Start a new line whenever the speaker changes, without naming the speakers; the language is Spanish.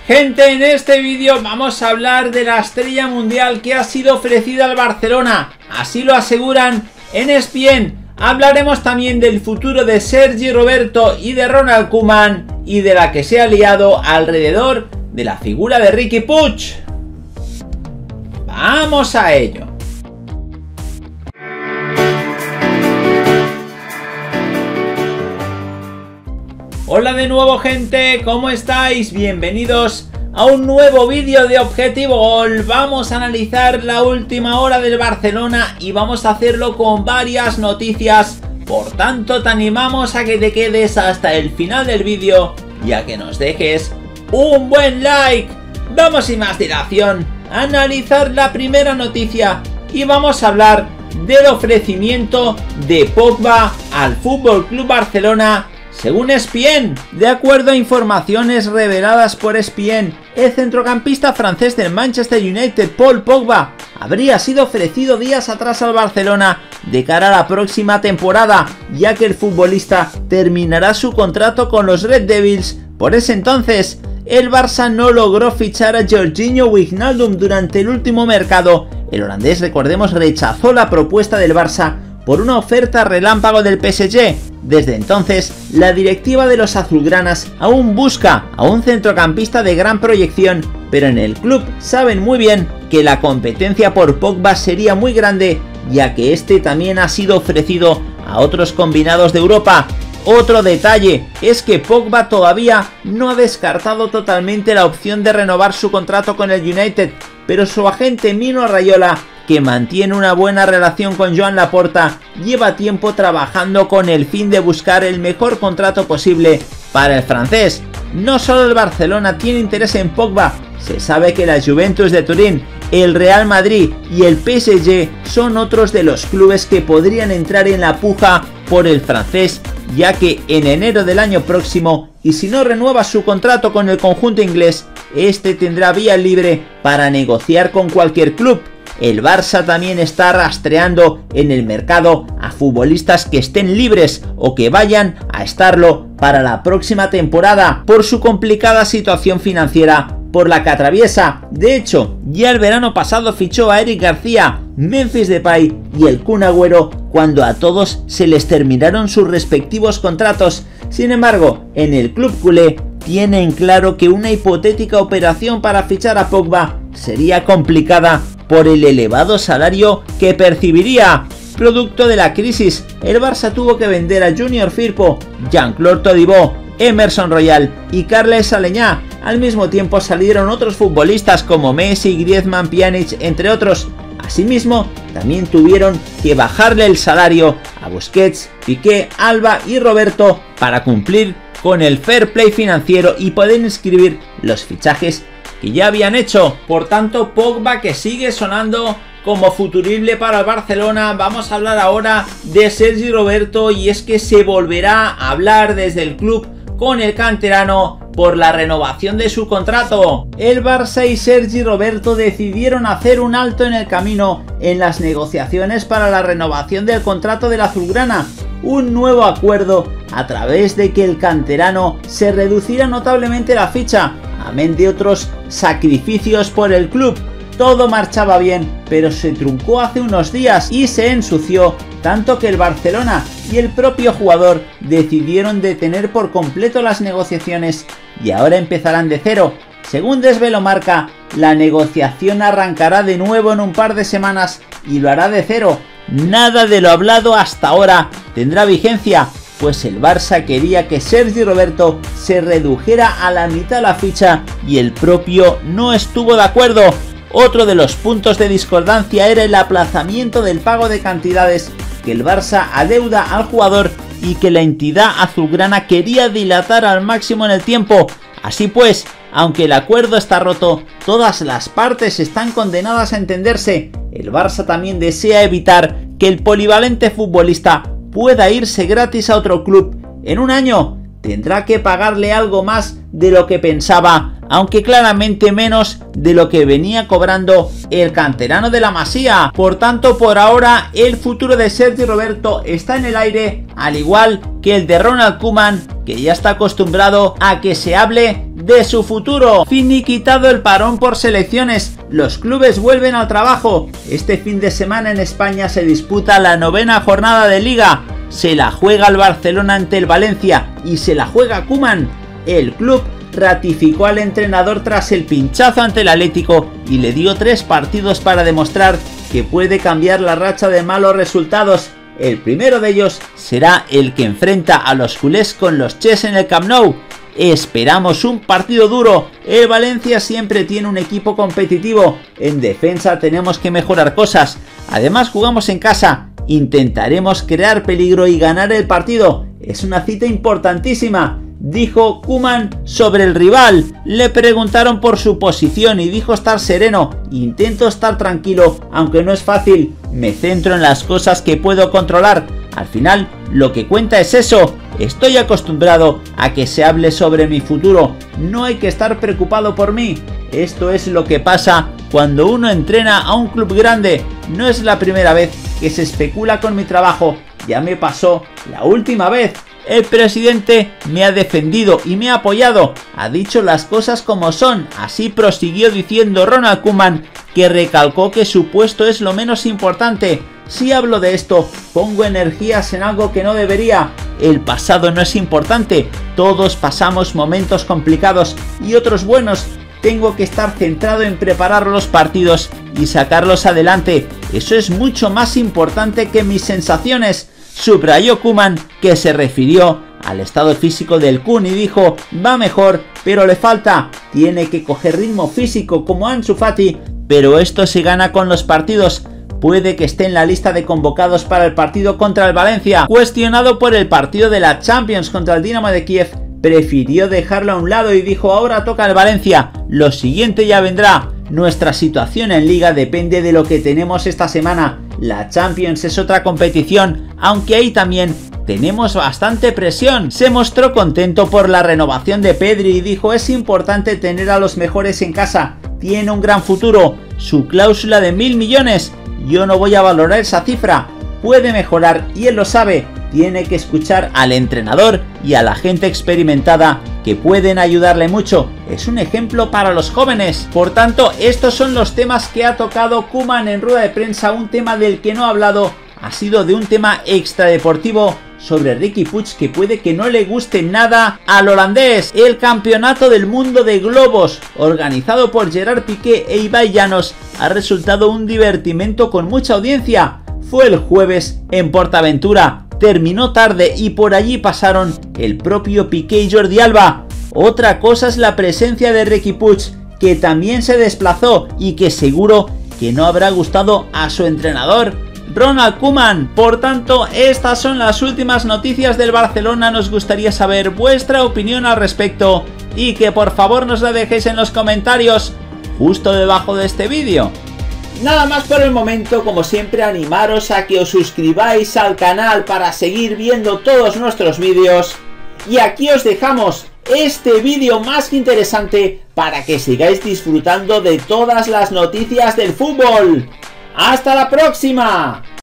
Gente, en este vídeo vamos a hablar de la estrella mundial que ha sido ofrecida al Barcelona, así lo aseguran en ESPN. Hablaremos también del futuro de Sergi Roberto y de Ronald Koeman y de la que se ha liado alrededor de la figura de Riqui Puig. ¡Vamos a ello! Hola de nuevo, gente, ¿cómo estáis? Bienvenidos a un nuevo vídeo de Objetivo Gol. Vamos a analizar la última hora del Barcelona y vamos a hacerlo con varias noticias. Por tanto, te animamos a que te quedes hasta el final del vídeo y a que nos dejes un buen like. Vamos sin más dilación a analizar la primera noticia y vamos a hablar del ofrecimiento de Pogba al FC Barcelona. Según ESPN, de acuerdo a informaciones reveladas por ESPN, el centrocampista francés del Manchester United, Paul Pogba, habría sido ofrecido días atrás al Barcelona de cara a la próxima temporada, ya que el futbolista terminará su contrato con los Red Devils. Por ese entonces, el Barça no logró fichar a Georginio Wijnaldum durante el último mercado. El holandés, recordemos, rechazó la propuesta del Barça por una oferta relámpago del PSG. Desde entonces, la directiva de los azulgranas aún busca a un centrocampista de gran proyección, pero en el club saben muy bien que la competencia por Pogba sería muy grande, ya que este también ha sido ofrecido a otros combinados de Europa. Otro detalle es que Pogba todavía no ha descartado totalmente la opción de renovar su contrato con el United, pero su agente Mino Raiola, que mantiene una buena relación con Joan Laporta, lleva tiempo trabajando con el fin de buscar el mejor contrato posible para el francés. No solo el Barcelona tiene interés en Pogba, se sabe que la Juventus de Turín, el Real Madrid y el PSG son otros de los clubes que podrían entrar en la puja por el francés, ya que en enero del año próximo, y si no renueva su contrato con el conjunto inglés, este tendrá vía libre para negociar con cualquier club. El Barça también está rastreando en el mercado a futbolistas que estén libres o que vayan a estarlo para la próxima temporada por su complicada situación financiera por la que atraviesa. De hecho, ya el verano pasado fichó a Eric García, Memphis Depay y el Kun Agüero cuando a todos se les terminaron sus respectivos contratos. Sin embargo, en el club culé tienen claro que una hipotética operación para fichar a Pogba sería complicada por el elevado salario que percibiría. Producto de la crisis, el Barça tuvo que vender a Junior Firpo, Jean-Claude Todibo, Emerson Royal y Carles Aleñá. Al mismo tiempo salieron otros futbolistas como Messi, Griezmann, Pjanic, entre otros. Asimismo, también tuvieron que bajarle el salario a Busquets, Piqué, Alba y Roberto para cumplir con el fair play financiero y poder inscribir los fichajes que ya habían hecho. Por tanto, Pogba, que sigue sonando como futurible para el Barcelona. Vamos a hablar ahora de Sergi Roberto, y es que se volverá a hablar desde el club con el canterano por la renovación de su contrato. El Barça y Sergi Roberto decidieron hacer un alto en el camino en las negociaciones para la renovación del contrato del azulgrana. Un nuevo acuerdo a través de que el canterano se reducirá notablemente la ficha, amén de otros sacrificios por el club. Todo marchaba bien, pero se truncó hace unos días y se ensució tanto que el Barcelona y el propio jugador decidieron detener por completo las negociaciones y ahora empezarán de cero. Según desveló Marca, la negociación arrancará de nuevo en un par de semanas y lo hará de cero. Nada de lo hablado hasta ahora tendrá vigencia, pues el Barça quería que Sergi Roberto se redujera a la mitad la ficha y el propio no estuvo de acuerdo. Otro de los puntos de discordancia era el aplazamiento del pago de cantidades que el Barça adeuda al jugador y que la entidad azulgrana quería dilatar al máximo en el tiempo. Así pues, aunque el acuerdo está roto, todas las partes están condenadas a entenderse. El Barça también desea evitar que el polivalente futbolista pueda irse gratis a otro club. En un año tendrá que pagarle algo más de lo que pensaba aunque claramente menos de lo que venía cobrando el canterano de la Masía. Por tanto, por ahora el futuro de Sergi Roberto está en el aire, al igual que el de Ronald Koeman, que ya está acostumbrado a que se hable de su futuro. Finiquitado el parón por selecciones, los clubes vuelven al trabajo. Este fin de semana en España se disputa la 9ª jornada de Liga. Se la juega el Barcelona ante el Valencia y se la juega Koeman. El club ratificó al entrenador tras el pinchazo ante el Atlético y le dio 3 partidos para demostrar que puede cambiar la racha de malos resultados. El primero de ellos será el que enfrenta a los culés con los Ches en el Camp Nou. Esperamos un partido duro. El Valencia siempre tiene un equipo competitivo. En defensa tenemos que mejorar cosas. Además jugamos en casa. Intentaremos crear peligro y ganar el partido. Es una cita importantísima, dijo Koeman sobre el rival. Le preguntaron por su posición y dijo estar sereno. Intento estar tranquilo, aunque no es fácil. Me centro en las cosas que puedo controlar. Al final, lo que cuenta es eso. Estoy acostumbrado a que se hable sobre mi futuro. No hay que estar preocupado por mí. Esto es lo que pasa cuando uno entrena a un club grande. No es la primera vez que se especula con mi trabajo. Ya me pasó la última vez. El presidente me ha defendido y me ha apoyado. Ha dicho las cosas como son. Así prosiguió diciendo Ronald Koeman, que recalcó que su puesto es lo menos importante. Si hablo de esto, pongo energías en algo que no debería. El pasado no es importante. Todos pasamos momentos complicados y otros buenos. Tengo que estar centrado en preparar los partidos y sacarlos adelante. Eso es mucho más importante que mis sensaciones. Subrayó Koeman, que se refirió al estado físico del Kun y dijo: va mejor, pero le falta. Tiene que coger ritmo físico como Ansu Fati, pero esto se gana con los partidos. Puede que esté en la lista de convocados para el partido contra el Valencia. Cuestionado por el partido de la Champions contra el Dinamo de Kiev, prefirió dejarlo a un lado y dijo: ahora toca el Valencia, lo siguiente ya vendrá. Nuestra situación en Liga depende de lo que tenemos esta semana. La Champions es otra competición, aunque ahí también tenemos bastante presión. Se mostró contento por la renovación de Pedri y dijo: es importante tener a los mejores en casa, tiene un gran futuro. Su cláusula de 1.000 millones, yo no voy a valorar esa cifra, puede mejorar y él lo sabe. Tiene que escuchar al entrenador y a la gente experimentada que pueden ayudarle mucho. Es un ejemplo para los jóvenes. Por tanto, estos son los temas que ha tocado Koeman en rueda de prensa. Un tema del que no ha hablado ha sido de un tema extradeportivo sobre Riqui Puig, que puede que no le guste nada al holandés. El campeonato del mundo de globos, organizado por Gerard Piqué e Ibai Llanos, ha resultado un divertimento con mucha audiencia. Fue el jueves en Portaventura. Terminó tarde y por allí pasaron el propio Piqué y Jordi Alba. Otra cosa es la presencia de Riqui Puig, que también se desplazó y que seguro que no habrá gustado a su entrenador, Ronald Koeman. Por tanto, estas son las últimas noticias del Barcelona. Nos gustaría saber vuestra opinión al respecto y que por favor nos la dejéis en los comentarios justo debajo de este vídeo. Nada más por el momento. Como siempre, animaros a que os suscribáis al canal para seguir viendo todos nuestros vídeos. Y aquí os dejamos este vídeo más que interesante para que sigáis disfrutando de todas las noticias del fútbol. ¡Hasta la próxima!